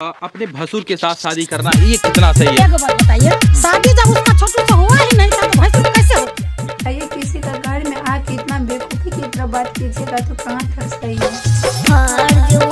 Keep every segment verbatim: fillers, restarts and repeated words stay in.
अपने भसुर के साथ शादी करना ये कितना सही है? एक बात बताइए, शादी जब उसका छोटू से हुआ ही नहीं था तो भसुर कैसे हो गया? बताइए, किसी का घर में आके इतना बेवकूफी की तरह बात कीजिएगा तो कहाँ तक सही है?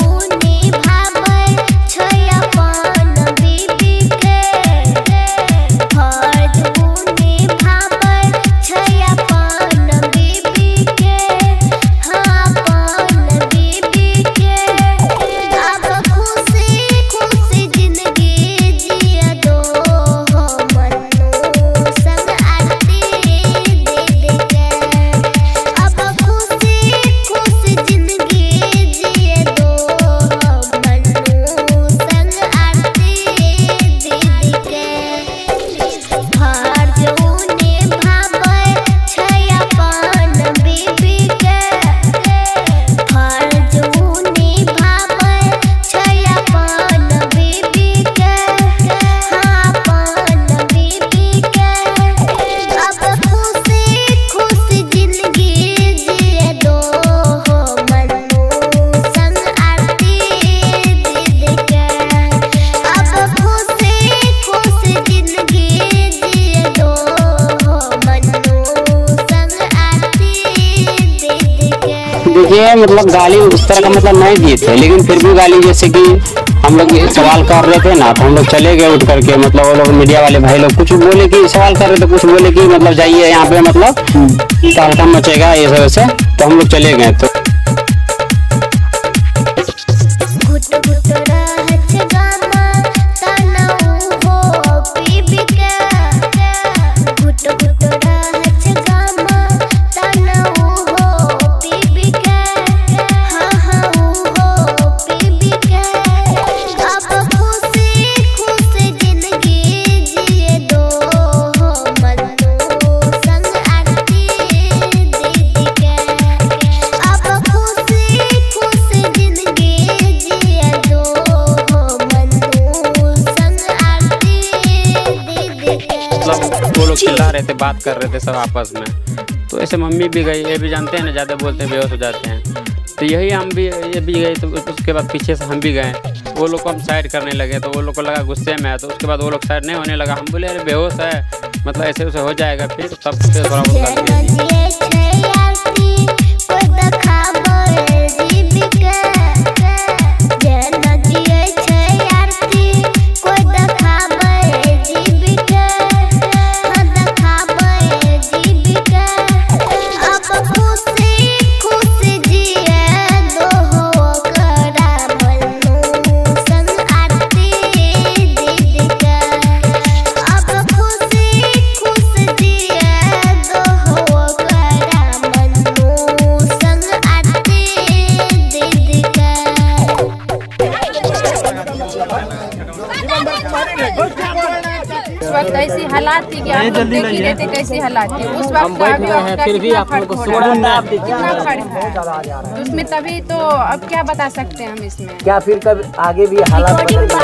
देखिए, मतलब गाली उस तरह का मतलब नहीं दिए थे, लेकिन फिर भी गाली, जैसे कि हम लोग सवाल कर रहे थे ना, तो हम लोग चले गए उठ करके, मतलब वो लोग मीडिया वाले भाई लोग कुछ बोले कि सवाल कर रहे थे, कुछ बोले कि मतलब जाइए यहाँ पे, मतलब तहलका मचेगा ये सब से, तो हम लोग चले गए। तो वो लोग चिल्ला रहे थे, बात कर रहे थे सब आपस में, तो ऐसे मम्मी भी गई, ये भी जानते हैं ना, ज़्यादा बोलते हैं बेहोश हो जाते हैं, तो यही हम भी ये भी गए, तो उसके बाद पीछे से हम भी गए, वो लोग को हम साइड करने लगे, तो वो लोग को लगा गुस्से में है, तो उसके बाद वो लोग साइड नहीं होने लगा, हम बोले अरे बेहोश है, मतलब ऐसे वैसे हो जाएगा, फिर तब से थोड़ा बहुत उस वक्त ऐसी हालात थी कि आप देख ही रहे थे कैसी हालात थी उस वक्त का, फिर भी आप लोग को कितना फर्क है उसमें, तभी तो अब क्या बता सकते हैं हम इसमें, क्या फिर कभी आगे भी हालात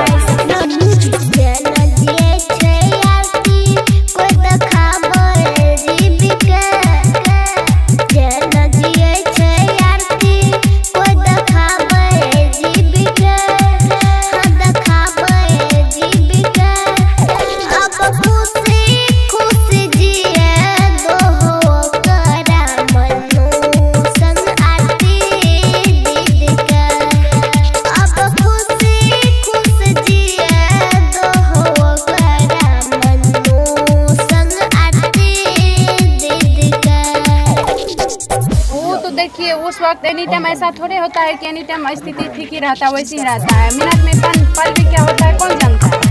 देखिए, उस वक्त एनी टाइम ऐसा थोड़े होता है कि एनी टाइम स्थिति ठीक ही रहता है, वैसे ही रहता है, मिनट में पल भी क्या होता है कौन जानता है।